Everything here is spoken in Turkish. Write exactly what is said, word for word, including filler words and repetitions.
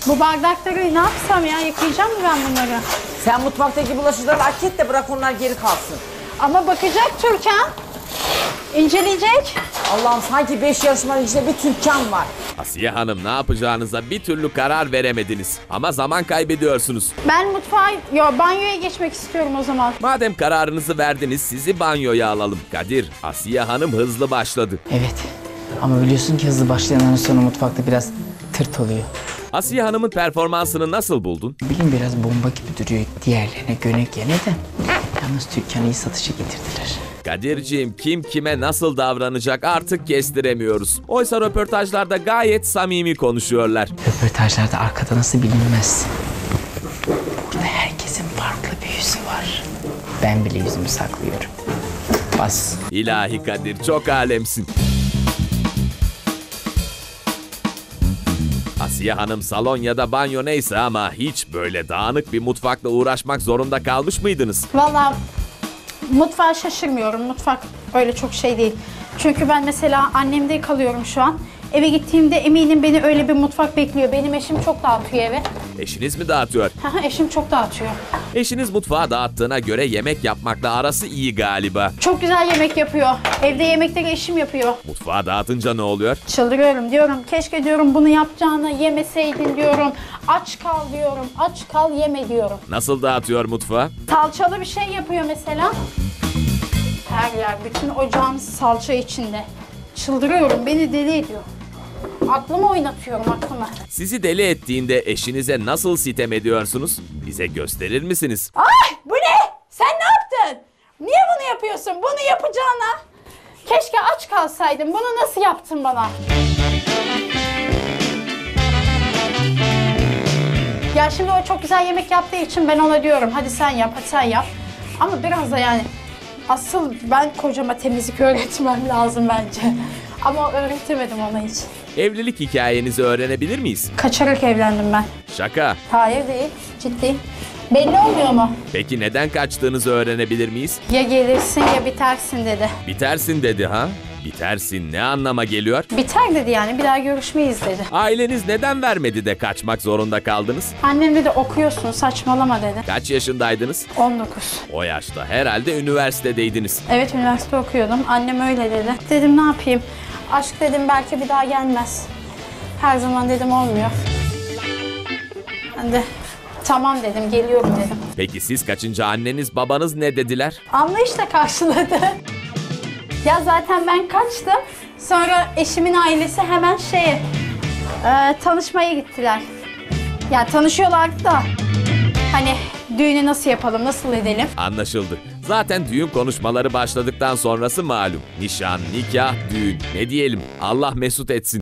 Bu bardakları ne yapsam ya? Yıkayacağım mı ben bunları? Sen mutfaktaki bulaşıkları hak et de bırak onlar geri kalsın. Ama bakacak Türkan. İnceleyecek. Allah'ım sanki beş yarışmanın içinde bir Türkan var. Asiye Hanım, ne yapacağınıza bir türlü karar veremediniz. Ama zaman kaybediyorsunuz. Ben mutfağa, yo banyoya geçmek istiyorum o zaman. Madem kararınızı verdiniz, sizi banyoya alalım. Kadir, Asiye Hanım hızlı başladı. Evet. Ama biliyorsun ki hızlı başlayanların sonra mutfakta biraz tırt oluyor. Asiye Hanım'ın performansını nasıl buldun? Bilin biraz bomba gibi duruyor diğerlerine göre gene de. Yalnız Türkan'ı iyi satışa getirdiler. Kadirciğim, kim kime nasıl davranacak artık kestiremiyoruz. Oysa röportajlarda gayet samimi konuşuyorlar. Röportajlarda arkada nasıl bilinmez. Burada herkesin farklı bir yüzü var. Ben bile yüzümü saklıyorum. Bas. İlahi Kadir, çok alemsin. Asiye Hanım, salon ya da banyo neyse ama hiç böyle dağınık bir mutfakla uğraşmak zorunda kalmış mıydınız? Vallahi mutfağa şaşırmıyorum. Mutfak öyle çok şey değil. Çünkü ben mesela annemde kalıyorum şu an. Eve gittiğimde eminim beni öyle bir mutfak bekliyor. Benim eşim çok dağıtıyor eve. Eşiniz mi dağıtıyor? Haha, eşim çok dağıtıyor. Eşiniz mutfağı dağıttığına göre yemek yapmakla arası iyi galiba. Çok güzel yemek yapıyor. Evde yemekleri eşim yapıyor. Mutfağı dağıtınca ne oluyor? Çıldırıyorum diyorum. Keşke diyorum bunu yapacağına yemeseydin diyorum. Aç kal diyorum. Aç kal yeme diyorum. Nasıl dağıtıyor mutfağı? Salçalı bir şey yapıyor mesela. Her yer, bütün ocağın salça içinde. Çıldırıyorum, beni deli ediyor. Aklımı oynatıyorum, aklımı. Sizi deli ettiğinde eşinize nasıl sitem ediyorsunuz? Bize gösterir misiniz? Ay, bu ne? Sen ne yaptın? Niye bunu yapıyorsun? Bunu yapacağına keşke aç kalsaydın. Bunu nasıl yaptın bana? Ya şimdi o çok güzel yemek yaptığı için ben ona diyorum hadi sen yap, hadi sen yap. Ama biraz da yani asıl ben kocama temizlik öğretmem lazım bence. Ama öğretemedim ona hiç. Evlilik hikayenizi öğrenebilir miyiz? Kaçarak evlendim ben. Şaka. Hayır değil, ciddi. Belli olmuyor mu? Peki neden kaçtığınızı öğrenebilir miyiz? Ya gelirsin ya bitersin dedi. Bitersin dedi ha? Bitersin ne anlama geliyor? Biter dedi yani, bir daha görüşmeyiz dedi. Aileniz neden vermedi de kaçmak zorunda kaldınız? Annem dedi okuyorsun, saçmalama dedi. Kaç yaşındaydınız? on dokuz. O yaşta herhalde üniversitedeydiniz. Evet, üniversite okuyordum. Annem öyle dedi. Dedim ne yapayım? Aşk dedim belki bir daha gelmez. Her zaman dedim olmuyor. Ben de tamam dedim, geliyorum dedim. Peki siz kaçınca anneniz babanız ne dediler? Anlayışla karşıladı. Ya zaten ben kaçtım. Sonra eşimin ailesi hemen şeye e, tanışmaya gittiler. Ya tanışıyorlardı da hani düğünü nasıl yapalım, nasıl edelim? Anlaşıldı. Zaten düğün konuşmaları başladıktan sonrası malum. Nişan, nikah, düğün. Ne diyelim? Allah mesut etsin.